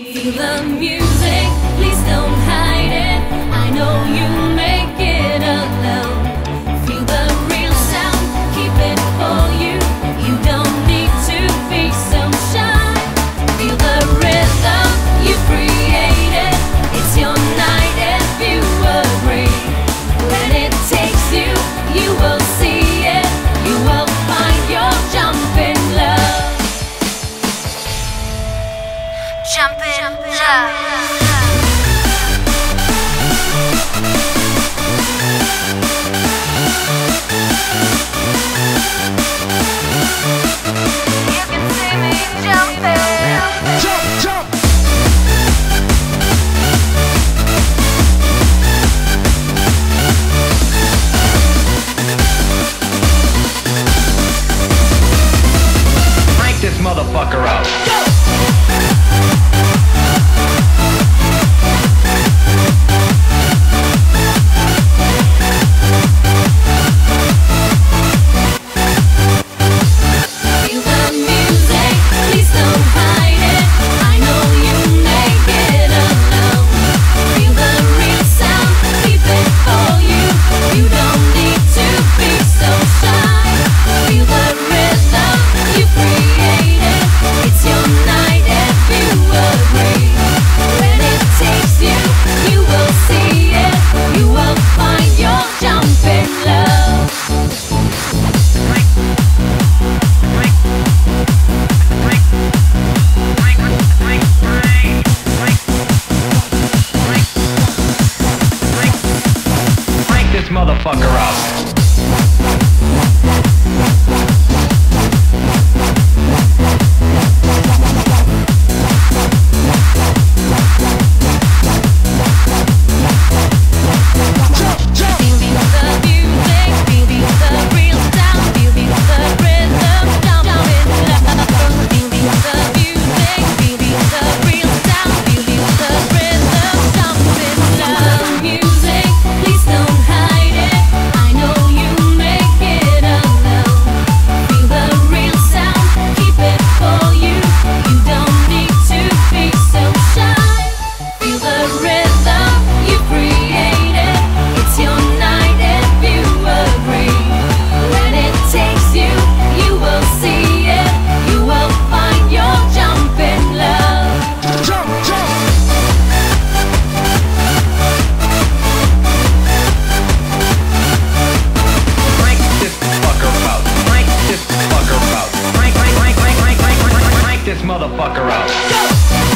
Feel the music, please don't hide it. I know you make it alone. Feel the real sound, keep it for you. You don't need to be so shy. Feel the rhythm you created. It's your night if you agree. When it takes you, you will see it. You will find your jumping love. Jumping love. You can see me jumping. Jump, jump. Crank this motherfucker out. Feel the music, please don't hide it. I know you make it alone. Feel the real sound, keep it for you. You don't need to be so shy. Feel the rhythm you created. It's your night if you agree. When it takes you, you will see it. You will find your jumping love. Crank this motherfucker out. Jump, jump. Feel the music, feel the real sound, feel the rhythm, jumping love. Feel the music, feel the real sound, feel the rhythm, jumping love. Music, please don't hide it. I know you make it alone. Feel the real sound, keep it for you. You don't need to be so shy. Feel the rhythm you created. It's your night if you agree. When it takes you, you will see it. You will find your jumping love. Jump, jump. Crank this fucker out. Crank this fucker out. Crank this motherfucker out.